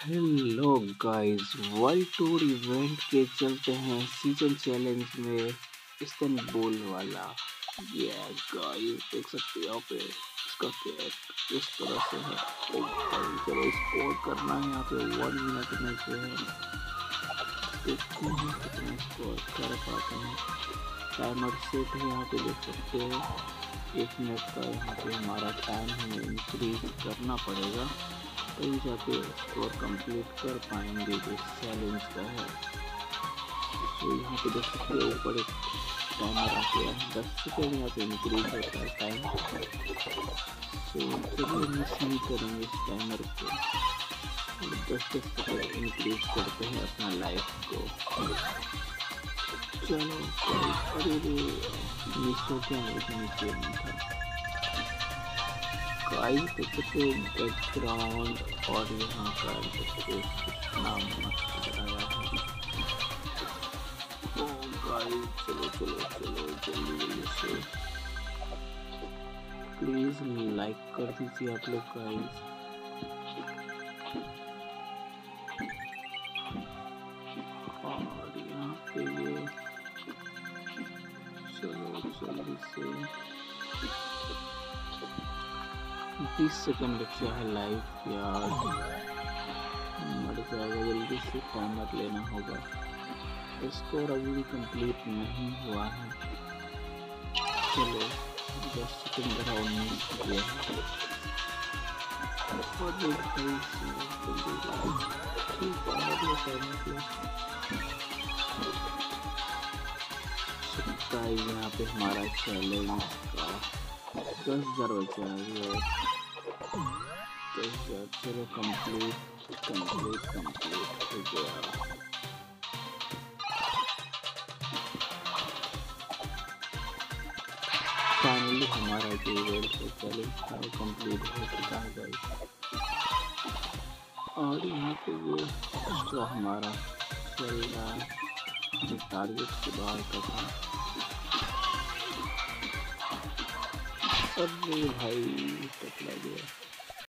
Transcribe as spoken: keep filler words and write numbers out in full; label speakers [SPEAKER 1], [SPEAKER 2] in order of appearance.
[SPEAKER 1] Hello guys, world tour event के चलते हैं सीजन चैलेंज में इस्तांबुल वाला। ये गाइस देख सकते हैं यहाँ पे इसका कैप इस तरह से है। तो भाई चलो स्कोर करना है यहाँ पे वन मिनट में जो है, देखते हैं कितना स्कोर कर पाते हैं। टाइमर सेट है यहाँ पे देख सकते हैं, एक मिनट का यहाँ पे हमारा टाइम हमें इंक्रीज करना पड़ेगा तभी जाके स्कोर कंप्लीट कर पाएंगे जो चैलेंज का है। तो यहाँ पे देख सकते हो ऊपर एक टाइमर आ गया है, दस सेकेंड यहाँ पे इंक्रीज होता है टाइम। तो चलिए मिस नहीं करेंगे इस टाइमर को, दस दस सेकेंड इंक्रीज करते हैं अपना लाइफ को। चलो अरे मिस हो गया, नीचे नहीं था गाइस देख सकते हो बैकग्राउंड और यहाँ का कितना मस्त आया है। ओ गाइस चलो चलो चलो जल्दी जल्दी से प्लीज लाइक कर दीजिए आप लोग गाइस। और यहाँ पे ये चलो जल्दी से बीस सेकंड बचा है लाइफ यार, मर जाएगा। जल्दी से टाइमर लेना होगा, स्कोर अभी भी कंप्लीट नहीं हुआ है। चलो दस सेकंड रहा, उन्नीस हो सकता है यहाँ पे हमारा चैलेंज का दस हजार बचा है। दस हजार चलो कंप्लीट कंप्लीट कंप्लीट हो गया। फाइनली हमारा जो इवेंट है चैलेंज था वो कंप्लीट हो चुका है गाइस। और यहाँ पे ये एक्स्ट्रा हमारा चल रहा है, टारगेट के बाहर का था। अरे भाई टकरा गया।